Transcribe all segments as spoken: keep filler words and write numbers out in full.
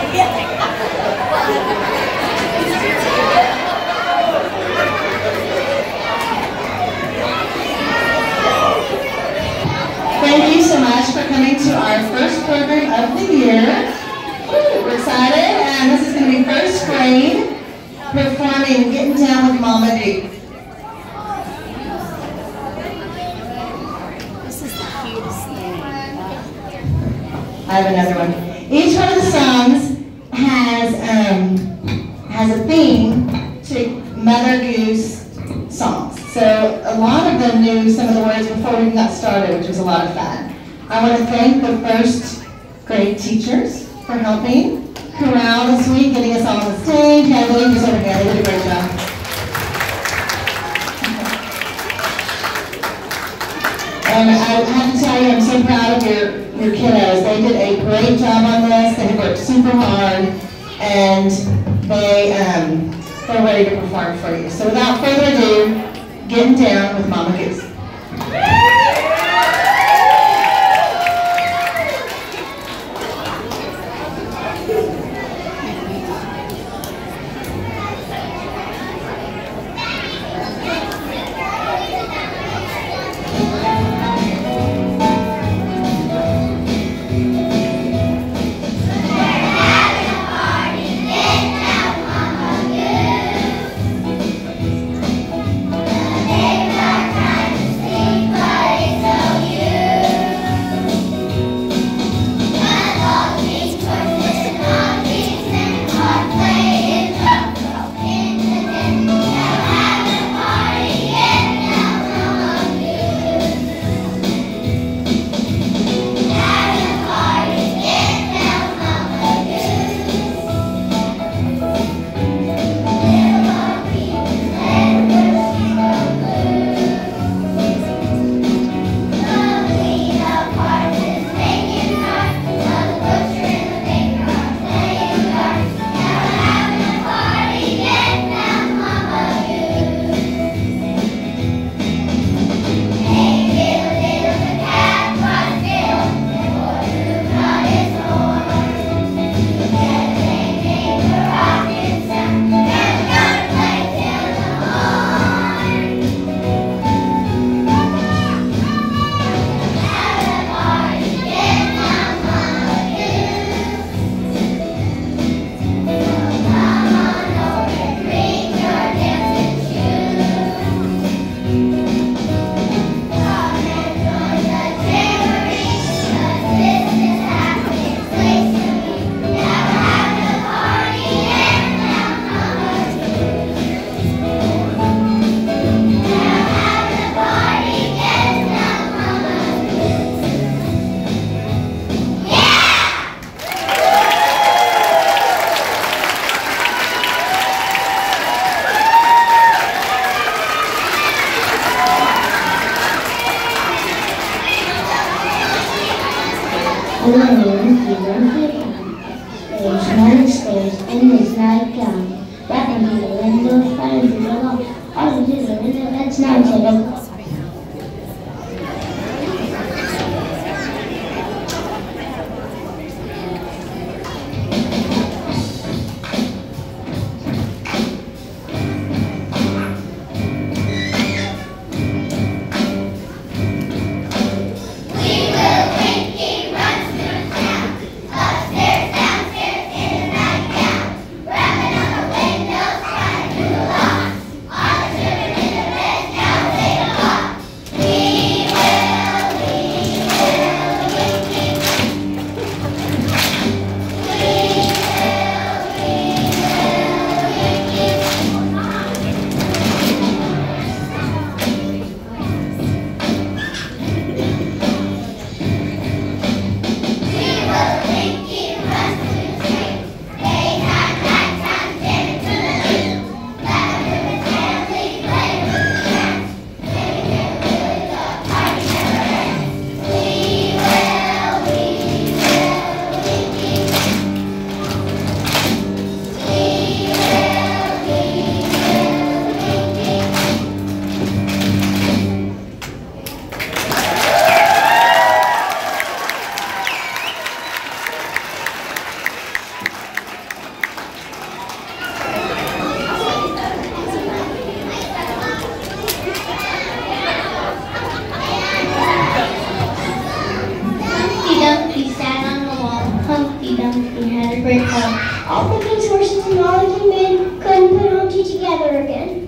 Thank you so much for coming to our first program of the year. We're excited, and this is going to be first grade performing Getting Down with Mama Duke. This is the cutest thing. I have another one. Each one of the songs has um, has a theme to Mother Goose songs. So a lot of them knew some of the words before we got started, which was a lot of fun. I want to thank the first grade teachers for helping corral this week, getting us all on the stage. Yeah, Lily was over here. They did a great job. And I have to tell you, I'm so proud of your, your kiddos. They did a great job on this. They worked super hard, and they, um, they're ready to perform for you. So without further ado, Getting Down with Mama Goose. Upstairs, downstairs, in and right down. Rapping on the All the king's horses and all the king's men couldn't put Humpty together again.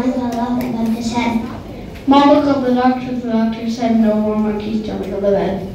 Mom looked up the doctor, the doctor said no more monkeys jumping on the bed.